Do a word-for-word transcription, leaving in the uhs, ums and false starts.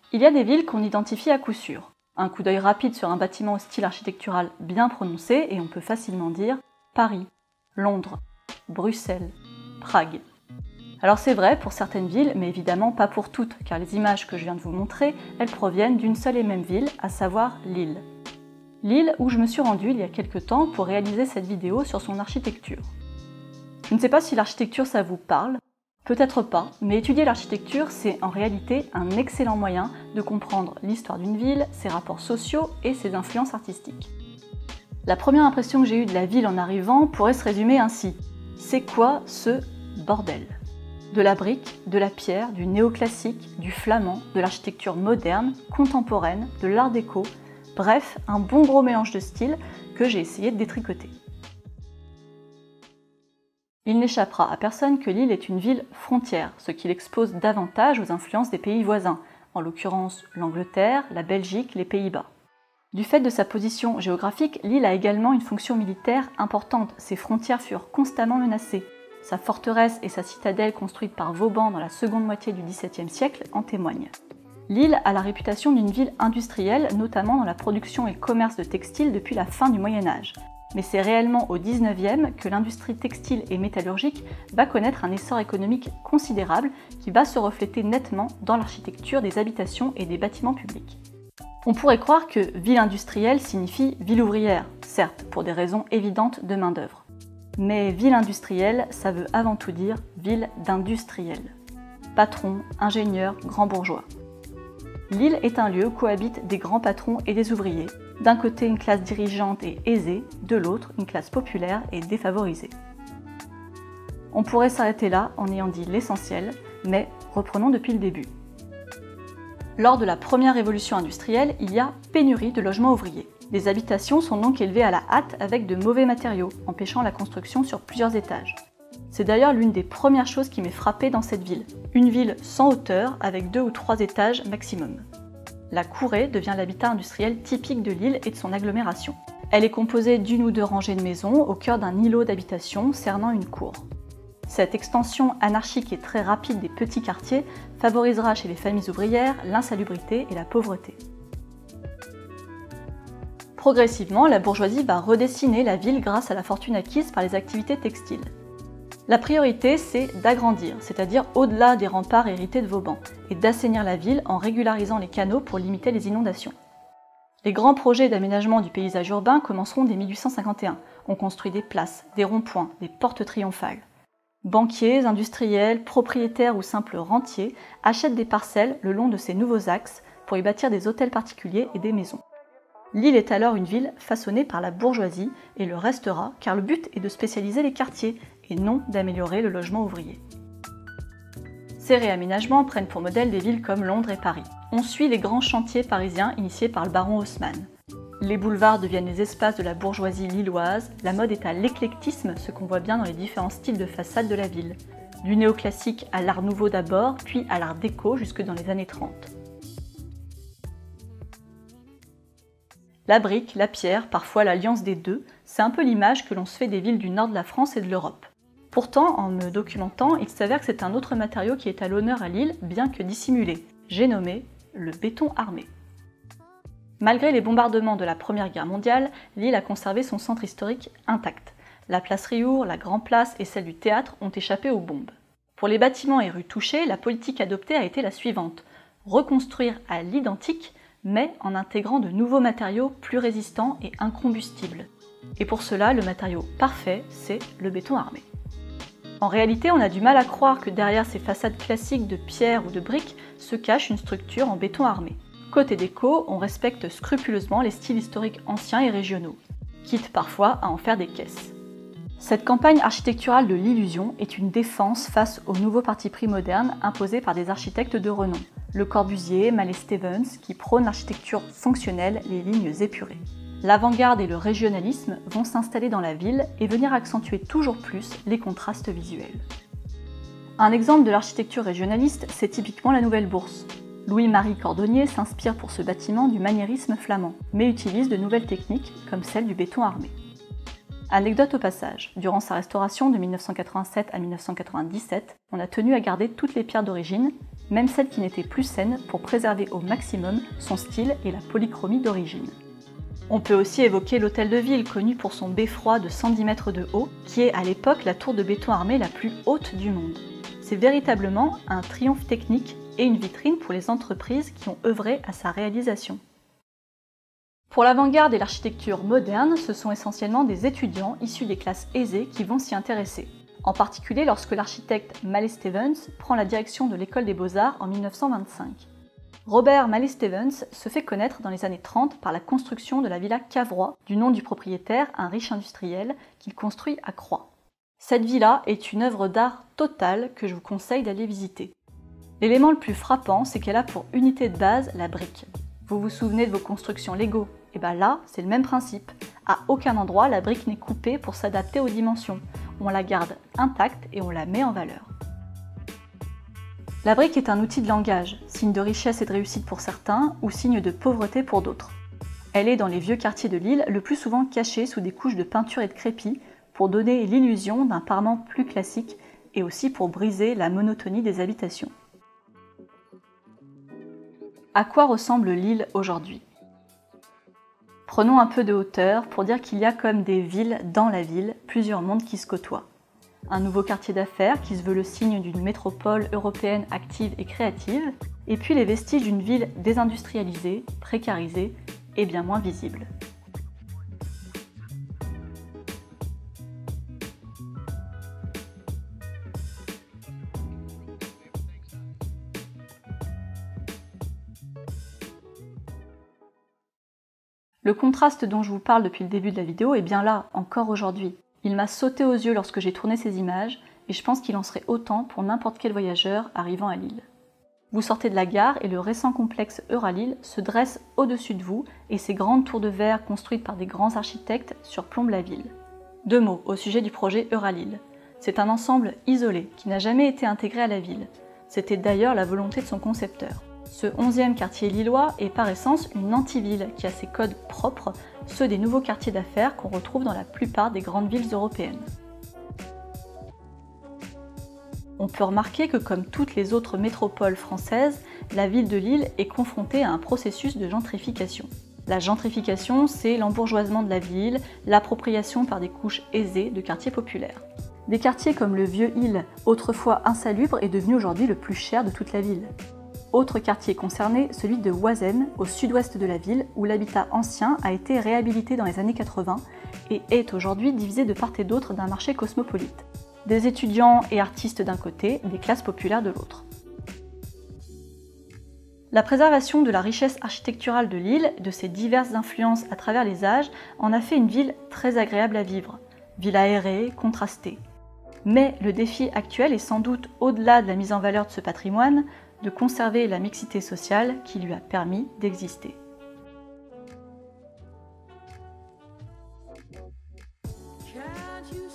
Il y a des villes qu'on identifie à coup sûr. Un coup d'œil rapide sur un bâtiment au style architectural bien prononcé et on peut facilement dire Paris, Londres, Bruxelles, Prague. Alors c'est vrai pour certaines villes, mais évidemment pas pour toutes, car les images que je viens de vous montrer, elles proviennent d'une seule et même ville, à savoir Lille. Lille où je me suis rendue il y a quelques temps pour réaliser cette vidéo sur son architecture. Je ne sais pas si l'architecture ça vous parle, peut-être pas, mais étudier l'architecture c'est en réalité un excellent moyen de comprendre l'histoire d'une ville, ses rapports sociaux et ses influences artistiques. La première impression que j'ai eue de la ville en arrivant pourrait se résumer ainsi. C'est quoi ce bordel ? De la brique, de la pierre, du néoclassique, du flamand, de l'architecture moderne, contemporaine, de l'art déco, bref, un bon gros mélange de styles que j'ai essayé de détricoter. Il n'échappera à personne que Lille est une ville frontière, ce qui l'expose davantage aux influences des pays voisins, en l'occurrence l'Angleterre, la Belgique, les Pays-Bas. Du fait de sa position géographique, Lille a également une fonction militaire importante, ses frontières furent constamment menacées. Sa forteresse et sa citadelle construite par Vauban dans la seconde moitié du dix-septième siècle en témoignent. Lille a la réputation d'une ville industrielle, notamment dans la production et le commerce de textiles depuis la fin du Moyen-Âge. Mais c'est réellement au dix-neuvième que l'industrie textile et métallurgique va connaître un essor économique considérable qui va se refléter nettement dans l'architecture des habitations et des bâtiments publics. On pourrait croire que ville industrielle signifie ville ouvrière, certes pour des raisons évidentes de main-d'œuvre. Mais ville industrielle, ça veut avant tout dire ville d'industriels. Patrons, ingénieurs, grands bourgeois. Lille est un lieu où cohabitent des grands patrons et des ouvriers. D'un côté une classe dirigeante et aisée, de l'autre une classe populaire et défavorisée. On pourrait s'arrêter là en ayant dit l'essentiel, mais reprenons depuis le début. Lors de la première révolution industrielle, il y a pénurie de logements ouvriers. Les habitations sont donc élevées à la hâte avec de mauvais matériaux, empêchant la construction sur plusieurs étages. C'est d'ailleurs l'une des premières choses qui m'est frappée dans cette ville. Une ville sans hauteur avec deux ou trois étages maximum. La courée devient l'habitat industriel typique de Lille et de son agglomération. Elle est composée d'une ou deux rangées de maisons au cœur d'un îlot d'habitation cernant une cour. Cette extension anarchique et très rapide des petits quartiers favorisera chez les familles ouvrières l'insalubrité et la pauvreté. Progressivement, la bourgeoisie va redessiner la ville grâce à la fortune acquise par les activités textiles. La priorité, c'est d'agrandir, c'est-à-dire au-delà des remparts hérités de Vauban, et d'assainir la ville en régularisant les canaux pour limiter les inondations. Les grands projets d'aménagement du paysage urbain commenceront dès mille huit cent cinquante et un. On construit des places, des ronds-points, des portes triomphales. Banquiers, industriels, propriétaires ou simples rentiers achètent des parcelles le long de ces nouveaux axes pour y bâtir des hôtels particuliers et des maisons. Lille est alors une ville façonnée par la bourgeoisie et le restera car le but est de spécialiser les quartiers et non d'améliorer le logement ouvrier. Ces réaménagements prennent pour modèle des villes comme Londres et Paris. On suit les grands chantiers parisiens initiés par le baron Haussmann. Les boulevards deviennent les espaces de la bourgeoisie lilloise, la mode est à l'éclectisme, ce qu'on voit bien dans les différents styles de façade de la ville. Du néoclassique à l'art nouveau d'abord, puis à l'art déco jusque dans les années trente. La brique, la pierre, parfois l'alliance des deux, c'est un peu l'image que l'on se fait des villes du nord de la France et de l'Europe. Pourtant, en me documentant, il s'avère que c'est un autre matériau qui est à l'honneur à Lille, bien que dissimulé. J'ai nommé le béton armé. Malgré les bombardements de la Première Guerre mondiale, Lille a conservé son centre historique intact. La place Riour, la Grand Place et celle du théâtre ont échappé aux bombes. Pour les bâtiments et rues touchées, la politique adoptée a été la suivante. Reconstruire à l'identique, mais en intégrant de nouveaux matériaux plus résistants et incombustibles. Et pour cela, le matériau parfait, c'est le béton armé. En réalité, on a du mal à croire que derrière ces façades classiques de pierre ou de briques se cache une structure en béton armé. Côté déco, on respecte scrupuleusement les styles historiques anciens et régionaux, quitte parfois à en faire des caisses. Cette campagne architecturale de l'illusion est une défense face aux nouveaux partis pris modernes imposés par des architectes de renom. Le Corbusier, Mallet Stevens, qui prônent l'architecture fonctionnelle, les lignes épurées. L'avant-garde et le régionalisme vont s'installer dans la ville et venir accentuer toujours plus les contrastes visuels. Un exemple de l'architecture régionaliste, c'est typiquement la Nouvelle Bourse. Louis-Marie Cordonnier s'inspire pour ce bâtiment du maniérisme flamand, mais utilise de nouvelles techniques comme celle du béton armé. Anecdote au passage, durant sa restauration de mille neuf cent quatre-vingt-sept à mille neuf cent quatre-vingt-dix-sept, on a tenu à garder toutes les pierres d'origine, même celles qui n'étaient plus saines pour préserver au maximum son style et la polychromie d'origine. On peut aussi évoquer l'hôtel de ville, connu pour son beffroi de cent dix mètres de haut, qui est à l'époque la tour de béton armé la plus haute du monde. C'est véritablement un triomphe technique et une vitrine pour les entreprises qui ont œuvré à sa réalisation. Pour l'avant-garde et l'architecture moderne, ce sont essentiellement des étudiants issus des classes aisées qui vont s'y intéresser. En particulier lorsque l'architecte Mallet-Stevens prend la direction de l'école des beaux-arts en mille neuf cent vingt-cinq. Robert Mallet-Stevens se fait connaître dans les années trente par la construction de la villa Cavrois, du nom du propriétaire, un riche industriel, qu'il construit à Croix. Cette villa est une œuvre d'art totale que je vous conseille d'aller visiter. L'élément le plus frappant, c'est qu'elle a pour unité de base la brique. Vous vous souvenez de vos constructions Lego? Et bien là, c'est le même principe. À aucun endroit, la brique n'est coupée pour s'adapter aux dimensions. On la garde intacte et on la met en valeur. La brique est un outil de langage, signe de richesse et de réussite pour certains, ou signe de pauvreté pour d'autres. Elle est dans les vieux quartiers de Lille, le plus souvent cachée sous des couches de peinture et de crépi, pour donner l'illusion d'un parement plus classique et aussi pour briser la monotonie des habitations. À quoi ressemble Lille aujourd'hui? Prenons un peu de hauteur pour dire qu'il y a comme des villes dans la ville, plusieurs mondes qui se côtoient. Un nouveau quartier d'affaires qui se veut le signe d'une métropole européenne active et créative, et puis les vestiges d'une ville désindustrialisée, précarisée et bien moins visible. Le contraste dont je vous parle depuis le début de la vidéo est bien là, encore aujourd'hui. Il m'a sauté aux yeux lorsque j'ai tourné ces images, et je pense qu'il en serait autant pour n'importe quel voyageur arrivant à Lille. Vous sortez de la gare et le récent complexe Euralille se dresse au-dessus de vous, et ses grandes tours de verre construites par des grands architectes surplombent la ville. Deux mots au sujet du projet Euralille. C'est un ensemble isolé qui n'a jamais été intégré à la ville. C'était d'ailleurs la volonté de son concepteur. Ce onzième quartier lillois est par essence une anti-ville qui a ses codes propres, ceux des nouveaux quartiers d'affaires qu'on retrouve dans la plupart des grandes villes européennes. On peut remarquer que comme toutes les autres métropoles françaises, la ville de Lille est confrontée à un processus de gentrification. La gentrification, c'est l'embourgeoisement de la ville, l'appropriation par des couches aisées de quartiers populaires. Des quartiers comme le Vieux-Île, autrefois insalubre, est devenu aujourd'hui le plus cher de toute la ville. Autre quartier concerné, celui de Oisem, au sud-ouest de la ville, où l'habitat ancien a été réhabilité dans les années quatre-vingts et est aujourd'hui divisé de part et d'autre d'un marché cosmopolite. Des étudiants et artistes d'un côté, des classes populaires de l'autre. La préservation de la richesse architecturale de Lille, de ses diverses influences à travers les âges, en a fait une ville très agréable à vivre. Ville aérée, contrastée. Mais le défi actuel est sans doute, au-delà de la mise en valeur de ce patrimoine, de conserver la mixité sociale qui lui a permis d'exister. Can't you